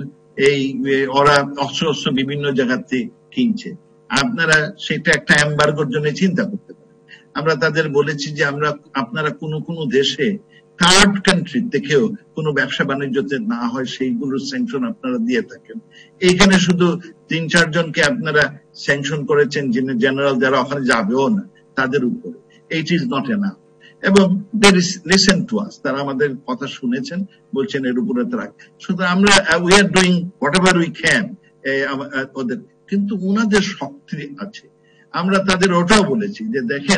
ওরা অস্ত্র বিভিন্ন জায়গাতে কিনছে, আপনারা সেটা একটা এম্বার্গোর জন্য চিন্তা করতে পারেন। আমরা তাদের বলেছি যে আপনারা কোনো দেশে থার্ড কান্ট্রি থেকেও কোনো ব্যবসা বাণিজ্যতে না হয় সেইগুলোর স্যাংশন আপনারা দিয়ে থাকেন। এইখানে শুধু 3-4 জনকে আপনারা স্যাংশন করেছেন, জেনারেল যারা ওখানে যাবেও না, তাদের উপরে। It is not enough. এবং লিসেন টু আস, তারা আমাদের কথা শুনেছেন, বলছেন এর উপরে তারা। সুতরাং আমরা we are doing whatever we can ওদের, কিন্তু ওনাদের শক্তি আছে। আমরা তাদের ওটাও বলেছি যে দেখেন,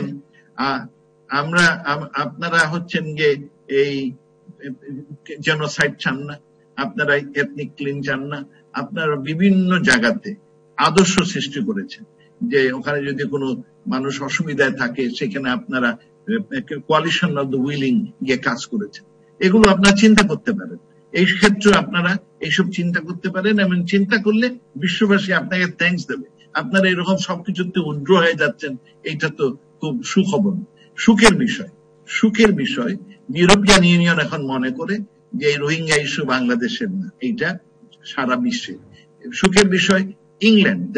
আপনারা হচ্ছেন যে এই জেনোসাইড চান না, আপনারা এথনিক ক্লিন চান না, আপনারা বিভিন্ন জায়গাতে আদর্শ সৃষ্টি করেছেন যে ওখানে যদি কোনো মানুষ অসুবিধায় থাকে সেখানে আপনারা কোয়ালিশন অফ দ্য উইলিং গিয়ে কাজ করেছেন। এগুলো আপনারা চিন্তা করতে পারেন। এই ক্ষেত্রে আপনারা এইসব চিন্তা করতে পারেন এবং চিন্তা করলে বিশ্ববাসী আপনাকে থ্যাঙ্কস দেবে। আপনারা এরকম সবকিছুতে উদ্র হয়ে যাচ্ছেন, এইটা তো খুব সুখবর, সুখের বিষয়। ইউরোপিয়ান ইউনিয়ন এখন মনে করে যে এই রোহিঙ্গা ইস্যু বাংলাদেশের না, এইটা সারা বিশ্বের। সুখের বিষয়, ইংল্যান্ড যারা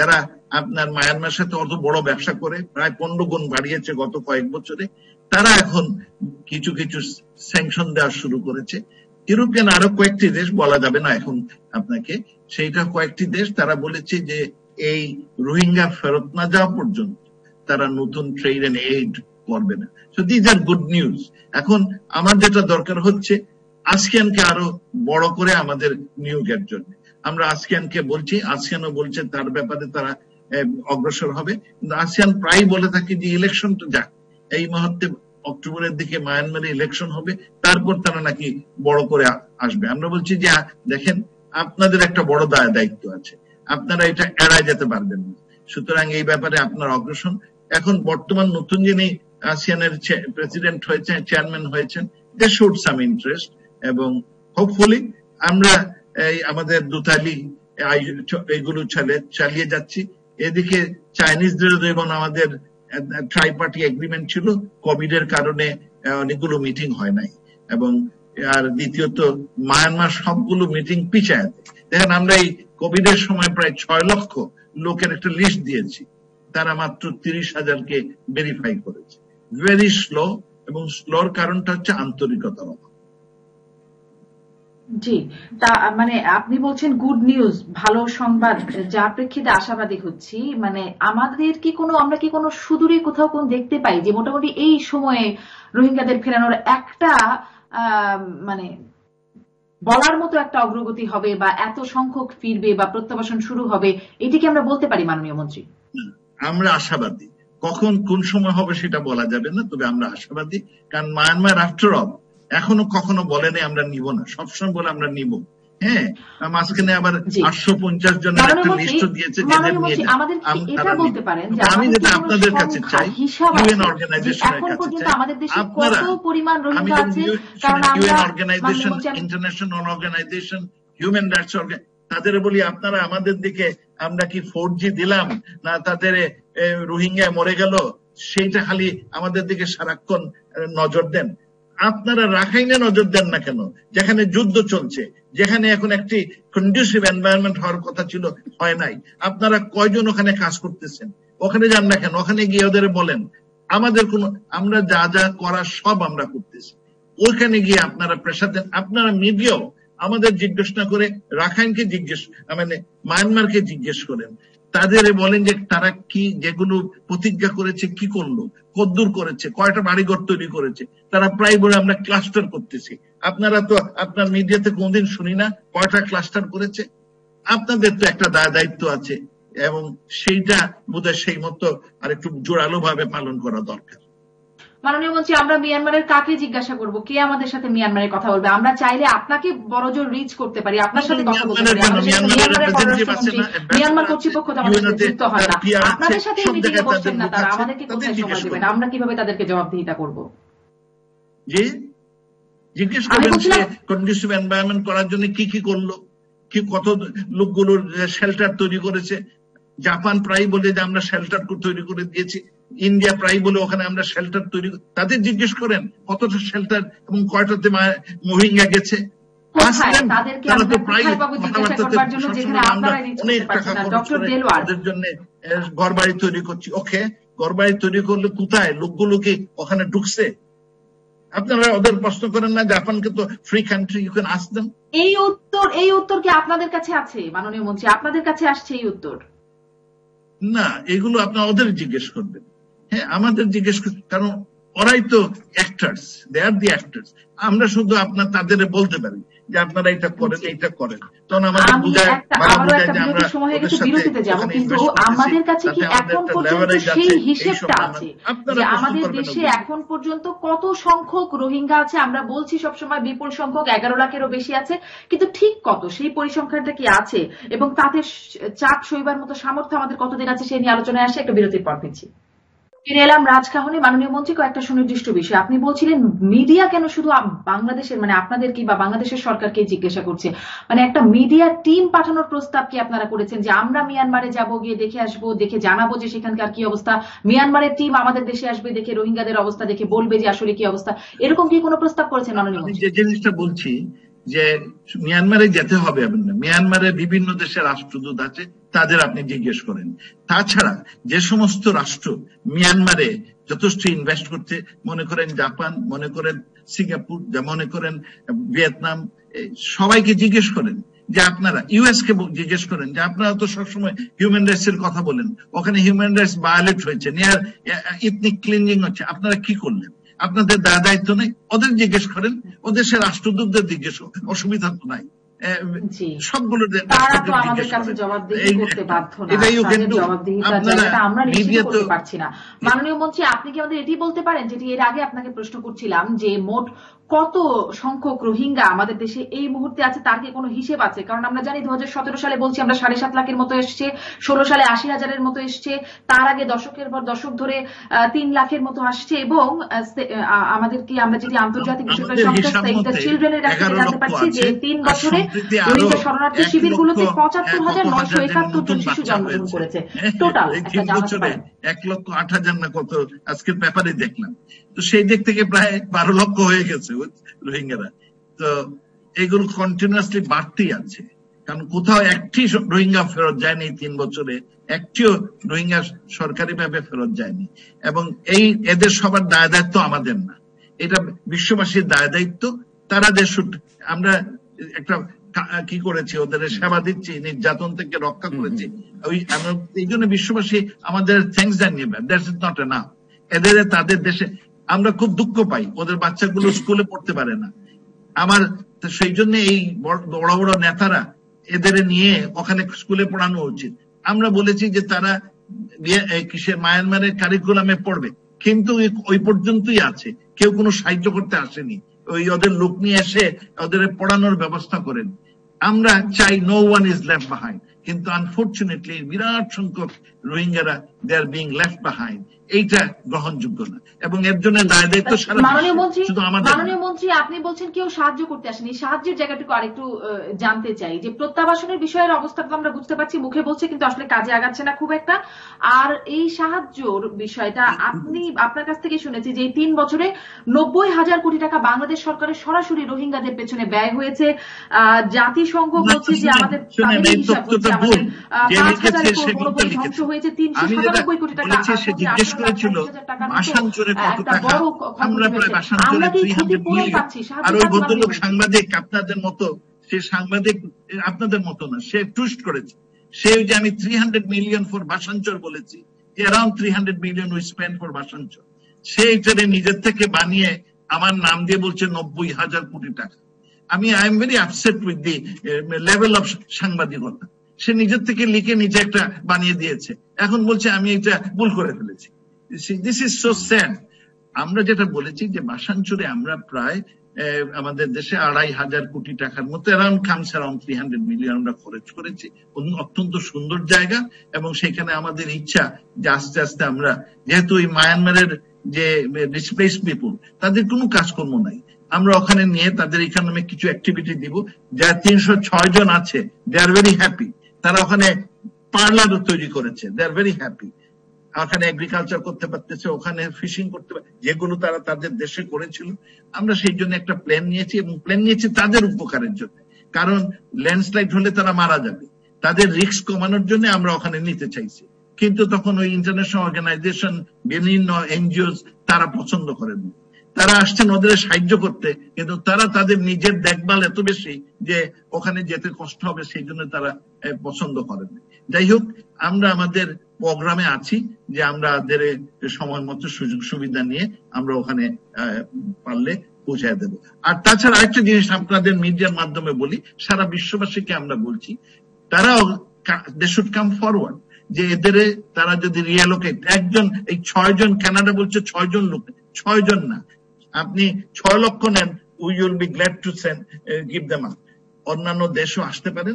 আপনার মায়ানমার সাথে অত বড় ব্যবসা করে প্রায় 15 গুণ বাড়িয়েছে গত কয়েক বছরে, তারা এখন কিছু কিছু স্যাংশন দেওয়া শুরু করেছে। ইউরোপিয়ান আরো কয়েকটি দেশ, বলা যাবে না এখন আপনাকে, সেইটা কয়েকটি দেশ তারা বলেছে যে এই রোহিঙ্গা ফেরত না যাওয়া পর্যন্ত তারা নতুন ট্রেড এন্ড এইড করবে না। So these are good news. এখন আমার যেটা দরকার হচ্ছে আসিয়ানকে আরো বড় করে আমাদের নিয়োগের জন্য। আমরা আসিয়ানকে বলছি, আসিয়ানও বলছে তার ব্যাপারে তারা অগ্রসর হবে, কিন্তু আসিয়ান প্রায় বলে থাকে যে ইলেকশন তো যাক, এই মুহূর্তে অক্টোবরের দিকে মায়ানমারে ইলেকশন হবে, তারপর তারা নাকি বড় করে আসবে। আমরা বলছি যে দেখেন, আপনাদের একটা বড় দায়িত্ব আছে, আপনারা এটা এড়ায় যেতে পারবেন না। সুতরাং এই ব্যাপারে আপনার অগ্রসর। এখন বর্তমান নতুন যিনি আসিয়ানের প্রেসিডেন্ট হয়েছেন, চেয়ারম্যান হয়েছেন, দে শোড সাম ইন্টারেস্ট, এবং হোপফুলি আমরা আমাদের দুতালি এইগুলো চালিয়ে যাচ্ছি। এদিকে চাইনিজদের যেমন আমাদের ট্রাইপার্টি এগ্রিমেন্ট ছিল, কোভিড এর কারণে অনেকগুলো মিটিং হয় নাই, এবং আর দ্বিতীয়ত মায়ানমার সবগুলো মিটিং পিছায়। দেখেন, আমরা এই কোভিড এর সময় প্রায় 6 লক্ষ লোকের একটা লিস্ট দিয়েছি, তারা মাত্র 30,000কে ভেরিফাই করেছে। ভেরি স্লো, এবং স্লোর কারণটা হচ্ছে আন্তরিকতার অভাব। জি, তা মানে আপনি বলছেন গুড নিউজ, ভালো সংবাদ, যার প্রেক্ষিতে আশাবাদী হচ্ছি। মানে আমাদের কি আমরা কি কোনো সুদূরে কোথাও কোন দেখতে পাই যে মোটামুটি এই সময়ে রোহিঙ্গাদের ফেরানোর একটা মানে বলার মতো একটা অগ্রগতি হবে, বা এত সংখ্যক ফিরবে বা প্রত্যাবাসন শুরু হবে, এটি কি আমরা বলতে পারি মাননীয় মন্ত্রী? আমরা আশাবাদী। কখন কোন সময় হবে সেটা বলা যাবে না, তবে আমরা আশাবাদী। কারণ মায়ানমার আফটার অল এখনো কখনো বলেনি আমরা নিব না, সবসময় বলে আমরা নিব। হ্যাঁ, মাঝখানে আবার 850 জনের একটা লিস্ট দিয়েছে যাদের নিয়ে আমি যেটা আপনাদের কাছে চাই, ইউএন অর্গানাইজেশনের কাছে চাই, আপনারা UN organisation, international organisation, human rights তাদের বলি, আপনারা আমাদের দিকে আমরা কি 4G দিলাম না তাদের রোহিঙ্গা মরে গেল সেইটা খালি আমাদের দিকে সারাক্ষণ নজর দেন। আপনারা রাখাইনে নজর দেন না কেন, যেখানে যুদ্ধ চলছে, যেখানে এখন একটি কন্ডিউসিভ এনভায়রনমেন্ট হওয়ার কথা ছিল, হয় নাই। আপনারা কয়জন ওখানে কাজ করতেছেন? ওখানে যান না কেন? ওখানে গিয়ে ওদের বলেন আমাদের আমরা যা যা করার সব আমরা করতেছি। ওইখানে গিয়ে আপনারা প্রেশার দেন। আপনারা মিডিয়াও আমাদের জিজ্ঞেস না করে রাখাইনকে জিজ্ঞেস, মানে মায়ানমারকে জিজ্ঞেস করেন, তাদের বলেন যে তারা কি যেগুলো প্রতিজ্ঞা করেছে কি করলো, কদ্দূর করেছে, কয়টা বাড়িঘর তৈরি করেছে। তারা প্রায় বলে আমরা ক্লাস্টার করতেছি। আপনারা তো আপনার মিডিয়াতে কোনদিন শুনি না কয়টা ক্লাস্টার করেছে। আপনাদের তো একটা দায়িত্ব আছে, এবং সেইটা বোধহয় সেই মতো আর একটু জোরালো ভাবে পালন করা দরকার। মাননীয় মন্ত্রী, আমরা মিয়ানমারের কাকে জিজ্ঞাসা করব, কে আমাদের সাথে মিয়ানমারের কথা বলবে? আমরা চাইলে আপনাকে বড়জোর রিচ করতে পারি, আপনার সাথে কথা বলতে পারি। মিয়ানমার কর্তৃপক্ষ তো আমাদের সাথে যুক্ত হয় না, আপনাদের সাথে মিটিং এ বসছেন না তারা, আমাদেরকে কোথায় সময় দেবেন? আমরা কিভাবে তাদেরকে জবাবদিহিতা করব? যে জিজ্ঞেস করবেন যে কন্ডিশন এনভায়রনমেন্ট করার জন্য কি কি করলো, কি কত লোকগুলোর শেল্টার তৈরি করেছে। জাপান প্রায় বলে যে আমরা শেল্টার তৈরি করে দিয়েছি, ইন্ডিয়া প্রায় বলে ওখানে আমরা শেল্টার তৈরি, তাদের জিজ্ঞেস করেন কতটা শেল্টার এবং কয়টাতে রোহিঙ্গা গেছে। তাদের জন্য ঘর বাড়ি তৈরি করছি। ওকে, ঘর বাড়ি তৈরি করলে কোথায় লোকগুলো কি ওখানে ঢুকছে? আপনারা ওদের প্রশ্ন করেন না? জাপানকে তো free country, you can ask them. এই উত্তর কি আপনাদের কাছে আছে মাননীয় মন্ত্রী? আপনাদের কাছে আসছে এই উত্তর? না, এগুলো আপনারা ওদের জিজ্ঞেস করবেন। হ্যাঁ, আমাদের জিজ্ঞেস করবেন, কারণ ওরাই তো অ্যাক্টার্স, দে আর দি অ্যাক্টার্স। আমরা শুধু তাদের বলতে পারি যে আপনারা এটা করেন, এইটা করেন, তখন আমাদের বুঝায় যে আমরা বিরতিতে যাব। কিন্তু আমাদের কাছে কি এখন পর্যন্ত সেই হিসেবটা আছে যে আমাদের দেশে এখন পর্যন্ত কত সংখ্যক রোহিঙ্গা আছে? আমরা বলছি সবসময় বিপুল সংখ্যক, 11 লাখেরও বেশি আছে, কিন্তু ঠিক কত সেই পরিসংখ্যানটা কি আছে এবং তাদের চাপ সইবার মতো সামর্থ্য আমাদের কতদিন আছে, সেই নিয়ে আলোচনায় আসে। একটা বিরতির পর ফিরছি। ফিরে এলাম রাজকাহনে। মাননীয় মন্ত্রী, কয়েকটা সুনির্দিষ্ট বিষয় আপনি বলছিলেন। মিডিয়া কেন শুধু বাংলাদেশের, মানে আপনাদের কি বা বাংলাদেশের সরকারকে জিজ্ঞাসা করছে? মানে একটা মিডিয়া টিম পাঠানোর প্রস্তাব কি আপনারা করেছেন যে আমরা মিয়ানমারে যাব, গিয়ে দেখে আসবো, দেখে জানাবো যে সেখানকার কি অবস্থা, মিয়ানমারের টিম আমাদের দেশে আসবে, দেখে রোহিঙ্গাদের অবস্থা দেখে বলবে যে আসলে কি অবস্থা, এরকম কি কোনো প্রস্তাব করেছেন মাননীয় মন্ত্রী? যে জিনিসটা বলছি যে মিয়ানমারে যেতে হবে এমন না, মিয়ানমারে বিভিন্ন দেশের রাষ্ট্রদূত আছে, তাদের আপনি জিজ্ঞেস করেন। তাছাড়া যে সমস্ত রাষ্ট্র মিয়ানমারে যথেষ্ট ইনভেস্ট করছে, মনে করেন জাপান, মনে করেন সিঙ্গাপুর, মনে করেন ভিয়েতনাম, সবাইকে জিজ্ঞেস করেন যে আপনারা, ইউএস কে জিজ্ঞেস করেন যে আপনারা তো সবসময় হিউম্যান রাইটস এর কথা বলেন, ওখানে হিউম্যান রাইটস ভায়োলেট হয়েছে, নিয়ার ইথনিক ক্লিনজিং হচ্ছে, আপনারা কি করলেন? আপনাদের দায়িত্ব নেই? ওদের জিজ্ঞেস করেন, ওদের সে রাষ্ট্রদূতদের জিজ্ঞেস করেন, অসুবিধা তো নাই। সবগুলো মাননীয় মন্ত্রী, আপনি কি আমাদের এটি বলতে পারেন, যেটি এর আগে আপনাকে প্রশ্ন করছিলাম, যে মোট কত সংখ্যক রোহিঙ্গা আমাদের দেশে এই মুহূর্তে আছে, তার কি কোনো হিসেব আছে? কারণ আমরা জানি 2017 সালে বলছি আমরা 7.5 লাখের মতো এসছে, 16 সালে 80,000-এর মতো এসছে, তার আগে দশকের পর দশক ধরে 3 লাখের মতো আসছে, এবং আমাদেরকে আমরা যেটি আন্তর্জাতিক বেসরকারি সংস্থা সেভ দ্য চিলড্রেনের কাছে জানতে পারছি যে 3 বছরে রোহিঙ্গা শরণার্থী শিবিরগুলোতে ৭৫,৯৭১ জন শিশু জন্মগ্রহণ করেছে। টোটাল 1,08,000 না কত আজকের পেপারে দেখলাম। তো সেই দিক থেকে প্রায় 12 লক্ষ হয়ে গেছে রোহিঙ্গারা। তো এগুলো কন্টিনিউয়াসলি বাড়তেই আছে, কারণ কোথাও একটি রোহিঙ্গা ফেরত যায়নি 3 বছরে, একটিও রোহিঙ্গা সরকারি ভাবে ফেরত যায়নি। এবং এদের সবার দায় দায়িত্ব আমাদের না, এটা বিশ্ববাসীর দায় দায়িত্ব। তারা আমরা একটা কি করেছি, ওদের সেবা দিচ্ছি, নির্যাতন থেকে রক্ষা করেছি, এই জন্য বিশ্ববাসী আমাদের থ্যাঙ্কস জানিয়ে, দ্যাটস নট এনাফ। এদের তাদের দেশে আমরা খুব দুঃখ পাই, ওদের বাচ্চাগুলো স্কুলে পড়তে পারে না। আমার সেই জন্য এই বড় বড় নেতারা এদের নিয়ে ওখানে স্কুলে পড়ানো উচিত। আমরা বলেছি যে তারা কিসের মায়ানমারের কারিকুলামে পড়বে, কিন্তু ওই পর্যন্তই আছে, কেউ কোনো সাহায্য করতে আসেনি। ওদের লোক নিয়ে এসে ওদের পড়ানোর ব্যবস্থা করেন। আমরা চাই no one is left behind, কিন্তু আনফরচুনেটলি বিরাট সংখ্যক রোহিঙ্গারা they are being left behind. এইটা গ্রহণযোগ্য না, এবং এর জন্য দায় দায়িত্ব সারা শুধু আমাদের। মাননীয় মন্ত্রী, আপনি বলছেন কেউ সাহায্য করতে আসেনি, সাহায্যের জায়গাটুকু আরেকটু জানতে চাই। যে প্রত্যাবাসনের বিষয়ের অবস্থা তো আমরা বুঝতে পারছি, মুখে বলছে কিন্তু আসলে কাজে আগাচ্ছে না খুব একটা। আর এই সাহায্যর বিষয়টা আপনার কাছ থেকে শুনেছি যে 3 বছরে 90,000 কোটি টাকা বাংলাদেশ সরকারের সরাসরি রোহিঙ্গাদের পেছনে ব্যয় হয়েছে। জাতিসংঘ বলছে যে আমাদের 5,000 ধ্বংস হয়েছে, 397 কোটি টাকা জিজ্ঞেস করেছিল ভাষাঞ্চরে কত টাকা, আমরা প্রায় ভাষাঞ্চরে 300 মিলিয়ন। আর ওই ভদ্রলোক সাংবাদিক আপনাদের মতো, সে সাংবাদিক আপনাদের মতো না, সে টুইস্ট করেছে, সে যে আমি 300 মিলিয়ন ফর ভাষাঞ্চর বলেছি, around 300 million we spend for Bhasanchar. সে এটারে নিজের থেকে বানিয়ে আমার নাম দিয়ে বলছে 90,000 কোটি টাকা। I am very upset with the level of সাংবাদিকতা। সে নিজের থেকে লিখে নিচে একটা বানিয়ে দিয়েছে, এখন বলছে আমি এটা ভুল করে ফেলেছি। This is so sad. আমরা যেটা বলেছি যে ভাষাঞ্চরে আমরা প্রায় আমাদের দেশে 2,500 কোটি টাকার মতো, অ্যারাউন্ড 300 মিলিয়ন আমরা খরচ করেছি। অত্যন্ত সুন্দর জায়গা, এবং সেখানে আমাদের ইচ্ছা যে আস্তে আস্তে আমরা, যেহেতু এই মায়ানমারের যে ডিসপ্লেস পিপল, তাদের কোনো কাজকর্ম নাই, আমরা ওখানে নিয়ে তাদের ইকোনমিক কিছু অ্যাক্টিভিটি দিব। যা 306 জন আছে, দে আর ভেরি হ্যাপি। তারা ওখানে পার্লার তৈরি করেছে, দে আর ভেরি হ্যাপি। ওখানে এগ্রিকালচার করতে পারতেছে, ওখানে ফিশিং করতে পারে, যেগুলো তারা তাদের দেশে করেছিল। আমরা সেই জন্য একটা প্ল্যান নিয়েছি, এবং প্ল্যান নিয়েছি তাদের উপকারের জন্য। কারণ ল্যান্ডস্লাইড হলে তারা মারা যাবে, তাদের রিস্ক কমানোর জন্য আমরা ওখানে নিতে চাইছি। কিন্তু তখন ওই ইন্টারন্যাশনাল অর্গানাইজেশন, বিভিন্ন এনজিওস তারা পছন্দ করেন। তারা আসছেন ওদের সাহায্য করতে, কিন্তু তারা তাদের নিজের দেখভাল এত বেশি যে ওখানে যেতে কষ্ট হবে, সেই জন্য তারা পছন্দ করেন। যাই হোক, আমরা আমাদের প্রোগ্রামে আছি যে আমরা সময় মতো সুযোগ সুবিধা নিয়ে আমরা ওখানে পারলে পৌঁছায় দেব। আর তাছাড়া আরেকটা জিনিস আপনাদের মিডিয়ার মাধ্যমে বলি, সারা বিশ্ববাসীকে আমরা বলছি, তারাও দে শুড কাম ফরওয়ার্ড, যে এদের তারা যদি রিঅ্যালোকেট, একজন, এই 6 জন, কানাডা বলছে 6 জন লোক, 6 জন না, আপনি 6 লক্ষ নেন, we will be glad to send give them up. অন্যান্য দেশও আসতে পারেন,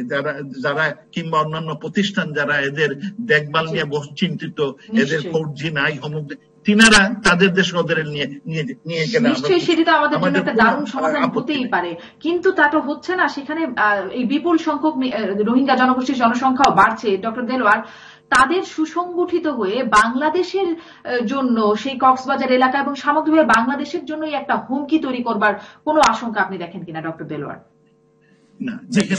যারা কিংবা অন্যান্য প্রতিষ্ঠান যারা এদের দেখভাল নিয়ে চিন্তিত, এদের ফৌজি নাই, অমুক, তিনারা তাদের দেশে ওদের নিয়ে গেলে সেটি তো আমাদের জন্য একটা দারুণ সমাধান হতেই পারে। কিন্তু তা তো হচ্ছে না। সেখানে এই বিপুল সংখ্যক রোহিঙ্গা জনগোষ্ঠীর জনসংখ্যাও বাড়ছে। ডক্টর দেলোয়ার, তাদের সুসংগঠিত হয়ে বাংলাদেশের জন্য সেই কক্সবাজার এলাকা এবং সামগ্রিকভাবে বাংলাদেশের জন্যই একটা হুমকি তৈরি করবার কোনো আশঙ্কা আপনি দেখেন কিনা ডক্টর দেলোয়ার? না,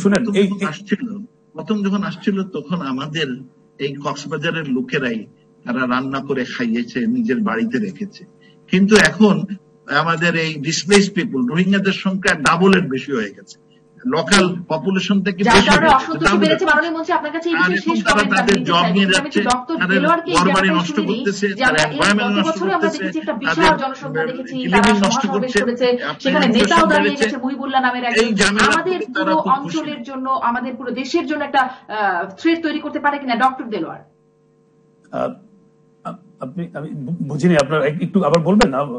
প্রথম যখন আসছিল তখন আমাদের এই কক্সবাজারের লোকেরাই তারা রান্না করে খাইয়েছে, নিজের বাড়িতে রেখেছে। কিন্তু এখন আমাদের এই ডিসপ্লেস পিপল, রোহিঙ্গাদের সংখ্যা ডাবলের বেশি হয়ে গেছে, লোকাল পপুলেশন থেকে তাদের জব নিয়ে যাচ্ছে, তাদের ঘরবাড়ি নষ্ট করতেছে, তারা এনভায়রনমেন্ট নষ্ট করতেছে, তাদের নষ্ট করছে। এই আমাদের পুরো অঞ্চলের জন্য, আমাদের পুরো দেশের জন্য একটা থ্রেট তৈরি করতে পারে কিনা ডক্টর দেলোয়ার? আপনি, আমি বুঝিনি, আপনার একটু আবার বলবেন না?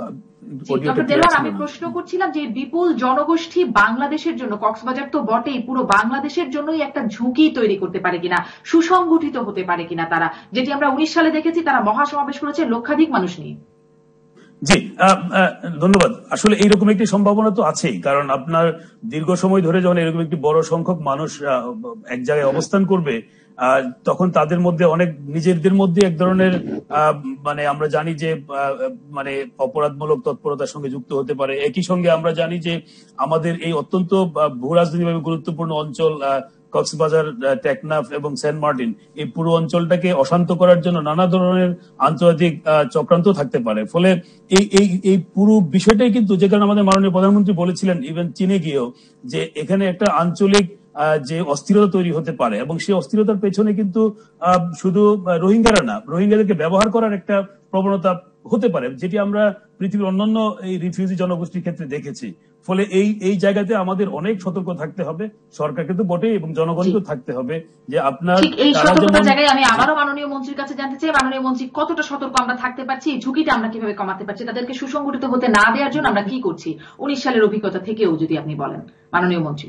আমি প্রশ্ন করছিলাম যে বিপুল জনগোষ্ঠী বাংলাদেশের জন্য, কক্সবাজার তো বটেই, পুরো বাংলাদেশের জন্যই একটা ঝুঁকি তৈরি করতে পারে কিনা, সুসংগঠিত হতে পারে কিনা তারা, যেটি আমরা 19 সালে দেখেছি তারা মহাসমাবেশ করেছে লক্ষাধিক মানুষ নিয়ে। জি, ধন্যবাদ। আসলে এইরকম একটি সম্ভাবনা তো আছেই, কারণ আপনার দীর্ঘ সময় ধরে যখন এরকম একটি বড় সংখ্যক মানুষ এক জায়গায় অবস্থান করবে, তখন তাদের মধ্যে অনেক নিজেদের মধ্যে এক ধরনের মানে আমরা জানি যে মানে অপরাধমূলক তৎপরতার সঙ্গে যুক্ত হতে পারে। একই সঙ্গে আমরা জানি যে আমাদের এই অত্যন্ত ভূ রাজনৈতিকভাবে গুরুত্বপূর্ণ অঞ্চল কক্সবাজার, টেকনাফ এবং সেন্ট মার্টিন, এই পুরো অঞ্চলটাকে অশান্ত করার জন্য নানা ধরনের আন্তর্জাতিক চক্রান্ত থাকতে পারে। ফলে এই পুরো বিষয়টাই কিন্তু, যে কারণে আমাদের মাননীয় প্রধানমন্ত্রী বলেছিলেন ইভেন চীনে গিয়েও, যে এখানে একটা আঞ্চলিক যে অস্থিরতা তৈরি হতে পারে, এবং সেই অস্থিরতার পেছনে কিন্তু শুধু রোহিঙ্গারা না, রোহিঙ্গাদেরকে ব্যবহার করার একটা প্রবণতা হতে পারে, যেটি আমরা পৃথিবীর অন্যান্য এই রিফিউজি জনগোষ্ঠীর ক্ষেত্রে দেখেছি। ফলে এই জায়গাতে আমাদের অনেক সতর্ক থাকতে হবে, সরকার কিন্তু বটেই এবং জনগণকেও থাকতে হবে, যে আপনার এই সতর্কতার জায়গায় আমি আবারও মাননীয় মন্ত্রীর কাছে জানতে চাই, মাননীয় মন্ত্রী, কতটা সতর্ক আমরা থাকতে পারছি, ঝুঁকিটা আমরা কিভাবে কমাতে পারছি, তাদেরকে সুসংগঠিত হতে না দেওয়ার জন্য আমরা কি করছি 19 সালের অভিজ্ঞতা থেকেও যদি আপনি বলেন মাননীয় মন্ত্রী।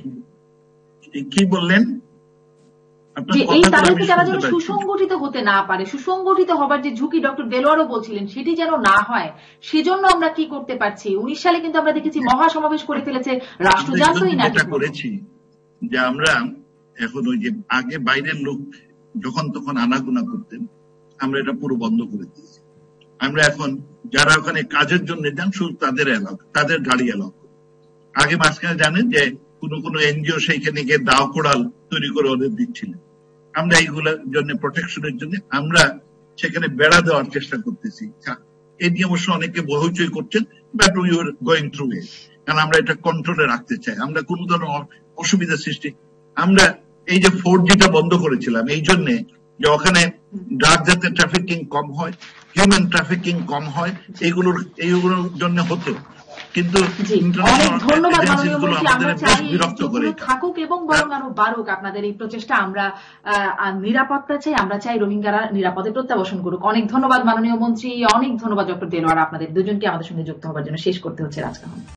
কি বললেন? এই তাদেরকে যারা যেন সুসংগঠিত হতে না পারে, সুসংগঠিত হবার যে ঝুঁকি ডক্টর দেলোয়ারও বলছিলেন সেটি যেন না হয়, সেজন্য আমরা কি করতে পারছি? 19 সালে কিন্তু আমরা দেখেছি মহাসমাবেশ করে ফেলেছে, রাষ্ট্র জানতোই না। যেটা করেছি যে আমরা এখন ওই যে আগে বাইরের লোক যখন তখন আনাগোনা করতেন, আমরা এটা পুরো বন্ধ করে দিয়েছি। আমরা এখন যারা ওখানে কাজের জন্য যান শুধু তাদের এলাও, তাদের গাড়ি এলাও। আগে মাঝখানে জানেন যে কোন এনজিও সেইখানে গিয়ে দাও কোড়াল তৈরি করে ওদের দিচ্ছিলেন। আমরা এইগুলোর জন্য, প্রোটেকশনের জন্য আমরা সেখানে বেড়া দেওয়ার চেষ্টা করতেছি। এই নিয়ে অবশ্য অনেকে হইচই করছেন, but we are going through it, কারণ আমরা এটা কন্ট্রোলে রাখতে চাই। আমরা কোন ধরনের অসুবিধা সৃষ্টি, আমরা এই যে 4Gটা বন্ধ করেছিলাম এই জন্যে যে ওখানে ড্রাগ যাতে ট্রাফিকিং কম হয়, হিউম্যান ট্রাফিকিং কম হয়, এইগুলোর জন্য হতো। কিন্তু অনেক ধন্যবাদ মাননীয় মন্ত্রী, আমরা চাই থাকুক এবং বরং আরো বাড়ুক আপনাদের এই প্রচেষ্টা। আমরা নিরাপত্তা চাই, আমরা চাই রোহিঙ্গারা নিরাপদে প্রত্যাবাসন করুক। অনেক ধন্যবাদ মাননীয় মন্ত্রী, অনেক ধন্যবাদ ডক্টর দেলোয়ার, আপনাদের দুজনকে আমাদের সঙ্গে যুক্ত হওয়ার জন্য। শেষ করতে হচ্ছে রাজকাহন।